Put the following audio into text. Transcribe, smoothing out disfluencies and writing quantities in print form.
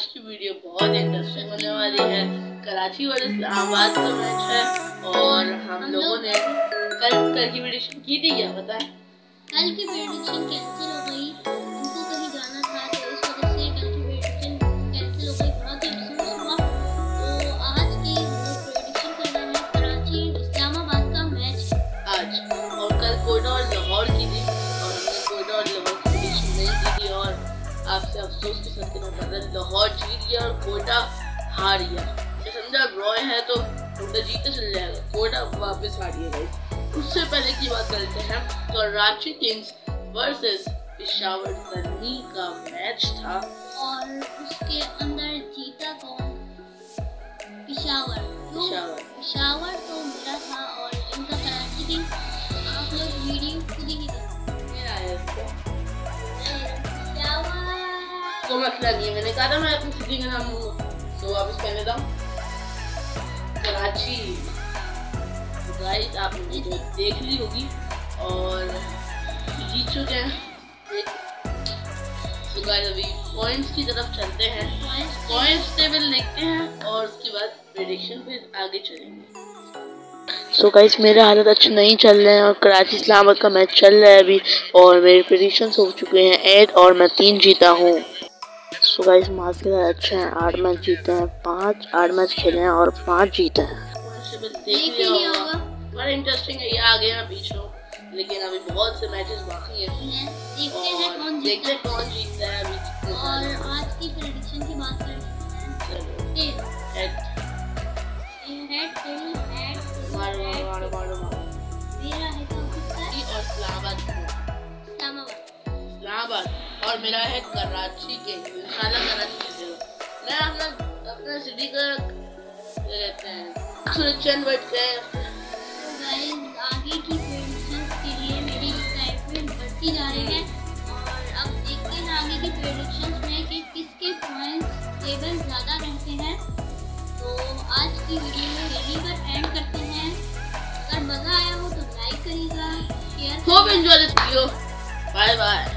आज की वीडियो बहुत इंटरेस्टिंग होने वाली है। कराची और इस्लामाबाद का मैच है और हम लोगों ने कल की प्रेडिक्शन की थी। क्या पता है कल की प्रेडिक्शन कैंसिल हो गई, उनको कहीं जाना था तो इस वजह से कल की प्रेडिक्शन कैंसिल हो गई। बहुत ही अफसोस हुआ। तो आज की हम लोग प्रेडिक्शन कर रहे हैं कराची इस्लामाबाद का मैच आज, और कल कोयटा और लाहौर की थी और हमने कोयटा और लाहौर की प्रेडिक्शन नहीं की थी और आपसे अफसोस के साथ कहना पड़ रहा है लाहौर जीत गया और कोयटा हार गया। समझा ड्रॉ है तो कोयटा जीते चल जाएगा, कोयटा वापस हार गया। उससे पहले की बात करते हैं कराची किंग्स वर्सेस पेशावर सनी का मैच था और उसके अंदर जीता कौन? पेशावर तो मेरा था और इनका कराची किंग्स। आप लोग वीडियो खुद ही तो मसला नहीं है, मैंने कहा था मैं अपनी सिटी का नाम लूंगा तो वापस कहने दो कराची। तो गाइस आपने जो देख ली होगी और जीत चुके हैं। तो गाइस अभी पॉइंट्स की तरफ चलते हैं, पॉइंट्स टेबल देखते हैं और उसके बाद प्रेडिक्शन पे आगे चलेंगे। सो गाइस मेरे हालत अच्छे नहीं चल रहे हैं और कराची इस्लामाबाद का मैच चल रहा है अभी और मेरे प्रेडिक्शंस हो चुके हैं 8 और मैं 3 जीता हूँ। सो गाइस मार्क्स के साथ अच्छे हैं, 8 मैच जीते हैं, 8 मैच खेले हैं और 5 जीते हैं। बड़ा इंटरेस्टिंग है, ये आगे हैं पीछे, लेकिन अभी बहुत से मैचेस बाकी हैं। देखते हैं कौन जीतता है अभी। और आज की प्रेडिक्शन की बात करते हैं। मेरा है इस्लामाबाद और मेरा है कराची के। इंशाल्लाह कराची जीतेगा। मैं अपना सिटी का रहते हैं सुरक्षण बैठते हैं। आगे की प्रेडिक्शंस के लिए मेरी एक्साइटमेंट बढ़ती जा रही है और अब देखते हैं आगे की प्रेडिक्शंस में कि किसके पॉइंट्स टेबल ज़्यादा रहते हैं। तो आज की वीडियो में यहीं पर एंड करते हैं। अगर मज़ा आया हो तो लाइक करिएगा, share. Hope enjoy this video. Bye bye.